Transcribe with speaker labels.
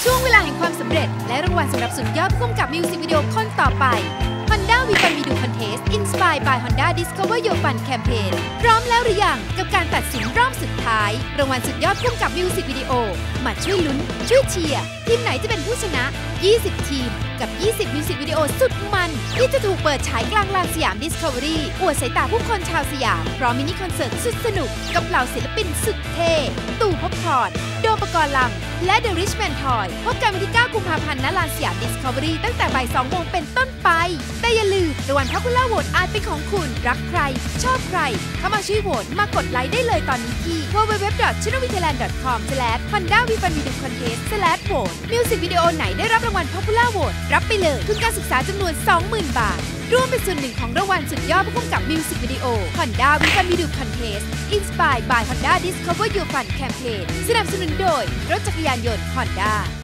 Speaker 1: ช่วงเวลาแห่งความสำเร็จและรางวัลสำหรับสุดยอดผู้กำกับมิวสิกวิดีโอคนต่อไป Honda We Fun We Do Contest Inspired by Honda Discover Your Fun Campaign พร้อมแล้วหรือยังกับการตัดสินรอบสุดท้ายรางวัลสุดยอดผู้กำกับมิวสิกวิดีโอมาช่วยลุ้นช่วยเชียร์ทีมไหนจะเป็นผู้ชนะ 20 ทีมกับ 20 มิวสิกวิดีโอสุดมันที่จะถูกเปิดฉายกลางลานสยาม Discovery อวดสายตาผู้คนชาวสยามพร้อมมินิคอนเสิร์ตสุดสนุกกับเหล่าศิลปินสุดเท่ตู่ภพบ โดมปกรณ์ลำและ The Richman Toy พบกันวันที่ 9 กุมภาพันธ์ณ ลานสยาม Discovery ตั้งแต่บ่าย 2 โมงเป็นต้นไปแต่อย่าลืมรางวัล Popular Vote อาจเป็นของคุณรักใครชอบใครเข้ามาช่วยโหวตมากดไลค์ได้เลยตอนนี้ที่ www.channelvthailand.com/hondawefunvideocontest/vote มิวสิกวิดีโอไหนได้รับรางวัล Popular Vote รับไปเลยทุนการศึกษาจำนวน 20,000 บาทร่วมเป็นส่วนหนึ่งของรางวัลสุดยอดผู้กำกับมิวสิกวิดีโอ Honda We Fun We Do Contest Inspired by Honda Discover Your Fun Campaign สนับสนุนโดยรถจักรยานยนต์ Honda